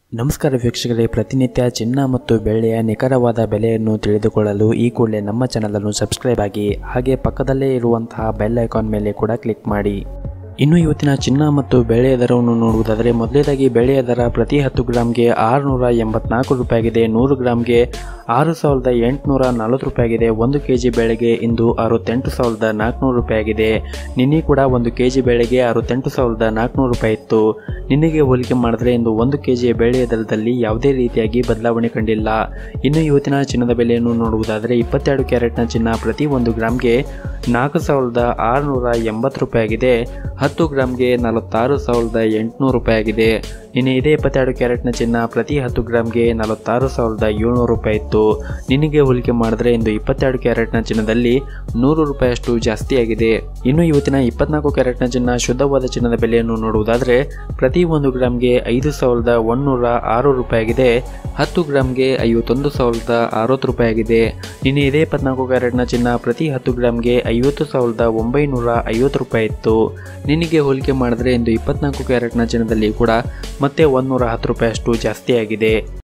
ನಮಸ್ಕಾರ ವೀಕ್ಷಕರೇ, ಪ್ರತಿನಿತ್ಯ ಚಿನ್ನ ಮತ್ತು ಬೆಳ್ಳಿಯ ನಿಖರವಾದ ಬೆಲೆಯನ್ನು ತಿಳಿದುಕೊಳ್ಳಲು ಈ ಕೂಡಲೇ ನಮ್ಮ ಚಾನಲ್ ಅನ್ನು ಸಬ್ಸ್ಕ್ರೈಬ್ ಆಗಿ, ಹಾಗೆ ಪಕ್ಕದಲ್ಲೇ ಇರುವಂತಹ ಬೆಲ್ ಐಕಾನ್ ಮೇಲೆ ಕೂಡ ಕ್ಲಿಕ್ ಮಾಡಿ. ಇನ್ನು ಇವತ್ತಿನ ಚಿನ್ನ ಮತ್ತು ಬೆಳ್ಳಿಯ ದರವನ್ನು ನೋಡುವುದಾದರೆ, ಮೊದಲನೇದಾಗಿ ಬೆಳ್ಳಿಯ ದರ ಪ್ರತಿ 10 ಗ್ರಾಮ್ಗೆ 684 ರೂಪಾಯಿ ಆಗಿದೆ. 100 ಗ್ರಾಮ್ಗೆ 6840 ರೂಪಾಯಿ ಆಗಿದೆ. 1 ಕೆಜಿ ಬೆಳೆಗೆ ಇಂದು 68,400 ರೂಪಾಯಿ ಆಗಿದೆ. ನಿನ್ನೆ ಕೂಡ 1 ಕೆಜಿ ಬೆಳೆಗೆ 68,400 ರೂಪಾಯಿ ಇತ್ತು. ನಿನ್ನೆಗೆ ಹೋಲಿಕೆ ಮಾಡಿದ್ರೆ ಇಂದು 1 ಕೆಜಿ ಬೆಳ್ಳಿಯ ದರದಲ್ಲಿ ಯಾವುದೇ ರೀತಿಯಾಗಿ ಬದಲಾವಣೆ ಕಂಡಿಲ್ಲ. ಇನ್ನು ಇವತ್ತಿನ ಚಿನ್ನದ ಬೆಲೆಯನ್ನು ನೋಡುವುದಾದರೆ, 22 ಕ್ಯಾರೆಟ್ನ ಚಿನ್ನ ಪ್ರತಿ 1 ಗ್ರಾಮ್ಗೆ 4,680 ರೂಪಾಯಿ ಆಗಿದೆ. 10 ಗ್ರಾಮ್ಗೆ 46,800 ರೂಪಾಯಿ ಆಗಿದೆ. ನಿನ್ನೆ ಇದೇ 22 ಕ್ಯಾರೆಟ್ನ ಚಿನ್ನ ಪ್ರತಿ 10 ಗ್ರಾಮ್ಗೆ 46,700 ರೂಪಾಯಿ ಇತ್ತು. ನಿನ್ನೆಗೆ ಹೋಲಿಕೆ ಮಾಡಿದ್ರೆ ಇಂದು 22 ಕ್ಯಾರೆಟ್ನ ಚಿನ್ನದಲ್ಲಿ 100 ರೂಪಾಯಿಯಷ್ಟು ಜಾಸ್ತಿ ಆಗಿದೆ. ಇನ್ನು ಇವತ್ತಿನ 24 ಕ್ಯಾರೆಟ್ನ ಚಿನ್ನ ಶುದ್ಧವಾದ ಚಿನ್ನದ ಬೆಲೆಯನ್ನು ನೋಡುವುದಾದರೆ, ಪ್ರತಿ 1 ಗ್ರಾಮ್ಗೆ 5,106 ರೂಪಾಯಿ ಆಗಿದೆ. 10 ಗ್ರಾಮ್ಗೆ 51,060 ರೂಪಾಯಿ ಆಗಿದೆ. ನಿನ್ನೆ ಇದೇ 24 ಕ್ಯಾರೆಟ್ನ ಚಿನ್ನ ಪ್ರತಿ 10 ಗ್ರಾಮ್ಗೆ 50,950 ರೂಪಾಯಿ ಇತ್ತು. ನಿನ್ನೆಗೆ ಹೋಲಿಕೆ ಮಾಡಿದ್ರೆ ಇಂದು 24 ಕ್ಯಾರೆಟ್ನ ಚಿನ್ನದಲ್ಲಿ ಕೂಡ ಮತ್ತೆ 110 ರೂಪಾಯಿಯಷ್ಟು ಜಾಸ್ತಿ ಆಗಿದೆ.